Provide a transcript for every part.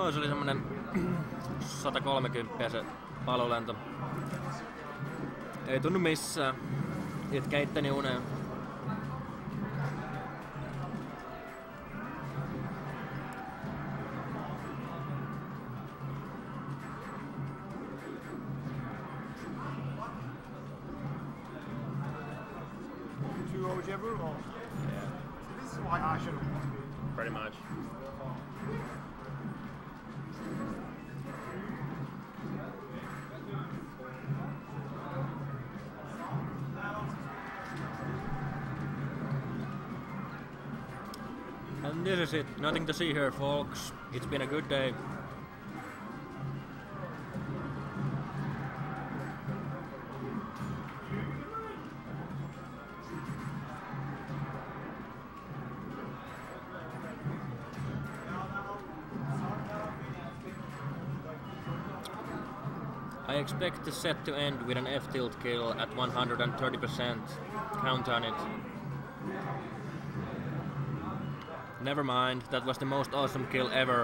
Joo, se oli semmonen 130 se palolento. Ei tunnu missään. Itkä itteni uneen. Yeah. This is why I should. Pretty much. And this is it. Nothing to see here, folks. It's been a good day. I expect the set to end with an F-tilt kill at 130%. Count on it. Never mind, that was the most awesome kill ever.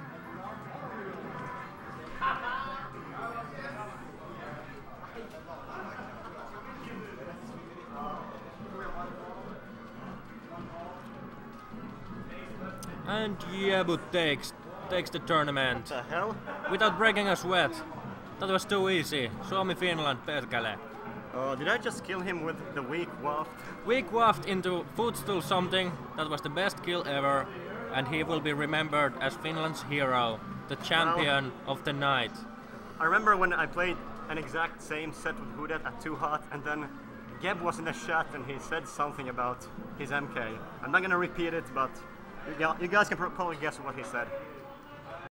And Yebu takes the tournament. What the hell? Without breaking a sweat. That was too easy. Suomi Finland perkele. Oh, did I just kill him with the weak waft? Weak waft into footstool something. That was the best kill ever. And he will be remembered as Finland's hero. The champion of the night. I remember when I played an exact same set with Hudet at Too Hot, and then Geb was in the chat and he said something about his MK. I'm not gonna repeat it, but you guys can probably guess what he said.